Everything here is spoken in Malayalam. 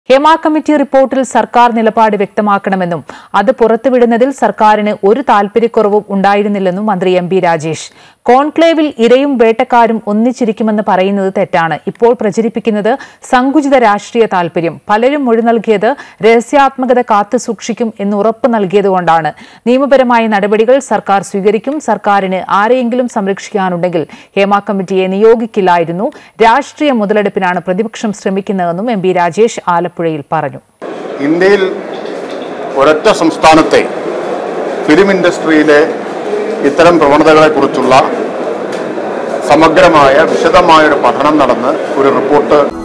ഹേമ കമ്മിറ്റി റിപ്പോർട്ടിൽ സർക്കാർ നിലപാട് വ്യക്തമാക്കണമെന്നും അത് പുറത്തുവിടുന്നതിൽ സർക്കാരിന് ഒരു താൽപര്യക്കുറവും ഉണ്ടായിരുന്നില്ലെന്നും മന്ത്രി എം.ബി. രാജേഷ്. കോൺക്ലേവിൽ ഇരയും വേട്ടക്കാരും ഒന്നിച്ചിരിക്കുമെന്ന് പറയുന്നത് തെറ്റാണ്. ഇപ്പോൾ പ്രചരിപ്പിക്കുന്നത് സങ്കുചിത രാഷ്ട്രീയ താൽപര്യം. പലരും മൊഴി നൽകിയത് രഹസ്യാത്മകത കാത്തുസൂക്ഷിക്കും എന്ന് ഉറപ്പ് നൽകിയതുകൊണ്ടാണ്. നിയമപരമായ നടപടികൾ സർക്കാർ സ്വീകരിക്കും. സർക്കാരിന് ആരെയെങ്കിലും സംരക്ഷിക്കാനുണ്ടെങ്കിൽ ഹേമ കമ്മിറ്റിയെ നിയോഗിക്കില്ലായിരുന്നു. രാഷ്ട്രീയ മുതലെടുപ്പിനാണ് പ്രതിപക്ഷം ശ്രമിക്കുന്നതെന്നും എം.ബി. രാജേഷ് ആലപ്പുഴയിൽ പറഞ്ഞു. ഇന്ത്യയിൽ ഒരൊറ്റ സംസ്ഥാനത്തെ ഫിലിം ഇൻഡസ്ട്രിയിലെ ഇത്തരം പ്രവണതകളെക്കുറിച്ചുള്ള സമഗ്രമായ വിശദമായ ഒരു പഠനം നടന്ന് ഒരു റിപ്പോർട്ട്